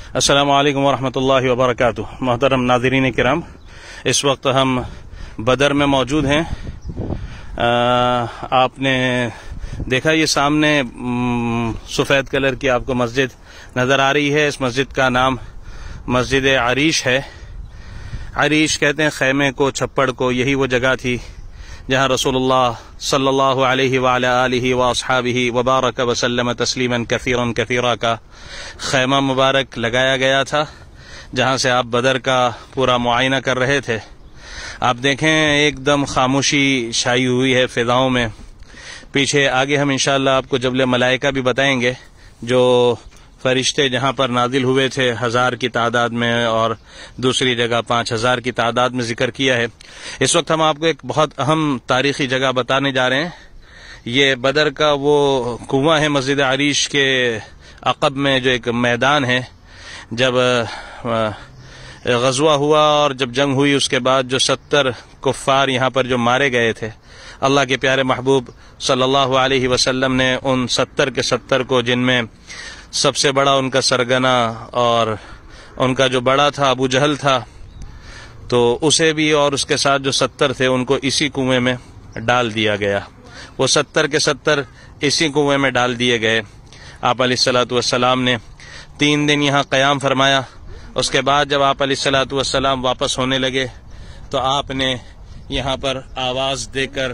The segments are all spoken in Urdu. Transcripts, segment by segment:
السلام علیکم ورحمۃ اللہ وبرکاتہ۔ محترم ناظرین کرام، اس وقت ہم بدر میں موجود ہیں۔ آپ نے دیکھا یہ سامنے سفید کلر کی آپ کو مسجد نظر آ رہی ہے۔ اس مسجد کا نام مسجد عریش ہے۔ عریش کہتے ہیں خیمے کو، چھپڑ کو۔ یہی وہ جگہ تھی جہاں رسول اللہ صلی اللہ علیہ وعلی آلہ واصحابہ وبارک وسلم تسلیما کثیرا کثیرا کا خیمہ مبارک لگایا گیا تھا، جہاں سے آپ بدر کا پورا معائنہ کر رہے تھے۔ آپ دیکھیں ایک دم خاموشی چھائی ہوئی ہے فضاؤں میں۔ پیچھے آگے ہم انشاءاللہ آپ کو جبل ملائکہ بھی بتائیں گے، جو فرشتے جہاں پر نازل ہوئے تھے 1000 کی تعداد میں، اور دوسری جگہ 5000 کی تعداد میں ذکر کیا ہے۔ اس وقت ہم آپ کو ایک بہت اہم تاریخی جگہ بتانے جا رہے ہیں۔ یہ بدر کا وہ کنواں ہے مسجد عریش کے عقب میں، جو ایک میدان ہے۔ جب غزوہ ہوا اور جب جنگ ہوئی، اس کے بعد جو 70 کفار یہاں پر جو مارے گئے تھے، اللہ کے پیارے محبوب صلی اللہ علیہ وسلم نے ان 70 کے 70 کو، جن میں سب سے بڑا ان کا سرگنا اور ان کا جو بڑا تھا ابو جہل تھا، تو اسے بھی اور اس کے ساتھ جو 70 تھے ان کو اسی کنویں میں ڈال دیا گیا۔ وہ 70 کے 70 اسی کنویں میں ڈال دیے گئے۔ آپ علیہ الصلوۃ والسلام نے 3 دن یہاں قیام فرمایا۔ اس کے بعد جب آپ علیہ الصلوۃ والسلام واپس ہونے لگے تو آپ نے یہاں پر آواز دے کر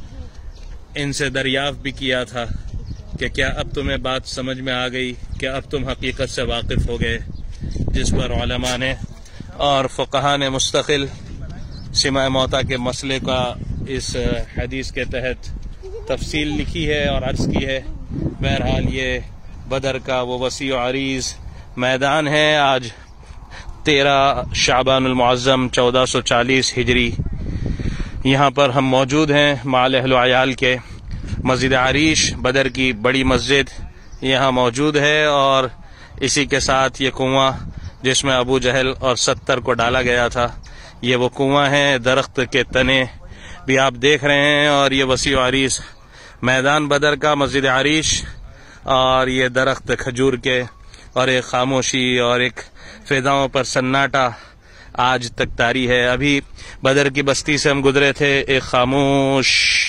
ان سے دریافت بھی کیا تھا کہ کیا اب تمہیں بات سمجھ میں آ گئی، کیا اب تم حقیقت سے واقف ہو گئے؟ جس پر علماء نے اور فقہاء نے مستقل سماع موتیٰ کے مسئلے کا اس حدیث کے تحت تفصیل لکھی ہے اور عرض کی ہے۔ بہرحال یہ بدر کا وہ وسیع و عریض میدان ہے۔ آج 13 شعبان المعظم 1440 ہجری یہاں پر ہم موجود ہیں مع اہل و عیال کے۔ مسجد عریش بدر کی بڑی مسجد یہاں موجود ہے، اور اسی کے ساتھ یہ کنواں جس میں ابو جہل اور 70 کو ڈالا گیا تھا، یہ وہ کنواں ہے۔ درخت کے تنے بھی آپ دیکھ رہے ہیں، اور یہ وسیع و عریض میدان بدر کا مسجد عریش، اور یہ درخت کھجور کے، اور ایک خاموشی اور ایک فضاؤں پر سناٹا آج تک طاری ہے۔ ابھی بدر کی بستی سے ہم گزرے تھے، ایک خاموش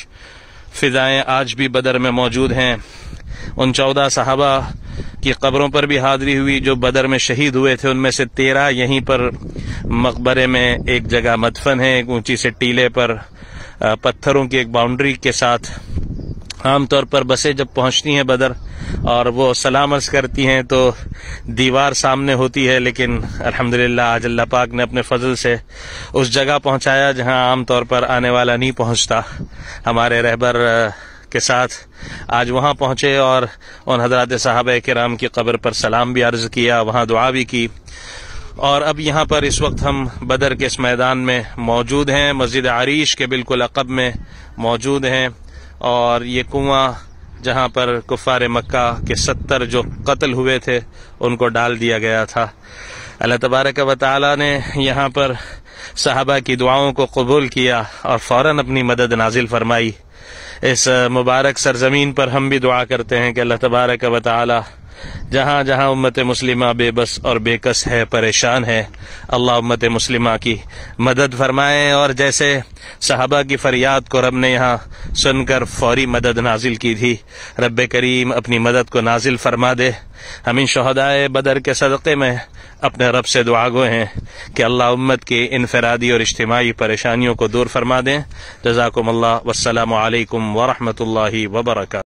فضائیں آج بھی بدر میں موجود ہیں۔ ان 14 صحابہ کی قبروں پر بھی حاضری ہوئی جو بدر میں شہید ہوئے تھے۔ ان میں سے 13 یہیں پر مقبرے میں ایک جگہ مدفن ہے، ایک اونچی سے ٹیلے پر پتھروں کی ایک باؤنڈری کے ساتھ۔ عام طور پر بسیں جب پہنچتی ہیں بدر اور وہ سلام عرض کرتی ہیں تو دیوار سامنے ہوتی ہے، لیکن الحمدللہ آج اللہ پاک نے اپنے فضل سے اس جگہ پہنچایا جہاں عام طور پر آنے والا نہیں پہنچتا۔ ہمارے رہبر کے ساتھ آج وہاں پہنچے اور ان حضرات صحابہ کرام کی قبر پر سلام بھی عرض کیا، وہاں دعا بھی کی۔ اور اب یہاں پر اس وقت ہم بدر کے اس میدان میں موجود ہیں، مسجد عریش کے بالکل عقب میں موجود ہیں، اور یہ کنواں جہاں پر کفار مکہ کے 70 جو قتل ہوئے تھے ان کو ڈال دیا گیا تھا۔ اللہ تبارک و تعالی نے یہاں پر صحابہ کی دعاؤں کو قبول کیا اور فوراً اپنی مدد نازل فرمائی۔ اس مبارک سرزمین پر ہم بھی دعا کرتے ہیں کہ اللہ تبارک و تعالی جہاں جہاں امت مسلمہ بے بس اور بے کس ہے، پریشان ہے، اللہ امت مسلمہ کی مدد فرمائے، اور جیسے صحابہ کی فریاد کو رب نے یہاں سن کر فوری مدد نازل کی تھی، رب کریم اپنی مدد کو نازل فرما دے۔ ہم ان شہدائے بدر کے صدقے میں اپنے رب سے دعا گو ہیں کہ اللہ امت کی انفرادی اور اجتماعی پریشانیوں کو دور فرما دیں۔ جزاکم اللہ، والسلام علیکم ورحمۃ اللہ وبرکاتہ۔